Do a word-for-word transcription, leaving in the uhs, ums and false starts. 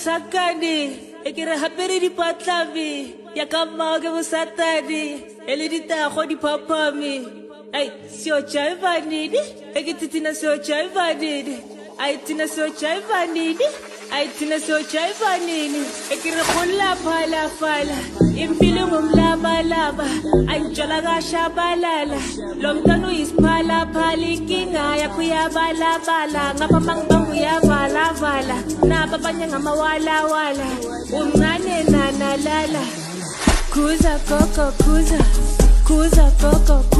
sakane e ke re hapere di patlabe ya ka mao ke bosatane e le ditago di phapame ai sio chaiva nini e ke titina sio chaiva nini ai tina sio chaiva nini ai tina sio chaiva nini e ke re kholla phala phala impilo ngomlaba laba anjola ka shabalala lo mntwana uyisiphala phala inkinga yakho yabalabala ngapha mangibangu yabalavala naba abanye ngamawala wala uncane nanalala kuza koko kuza kuza koko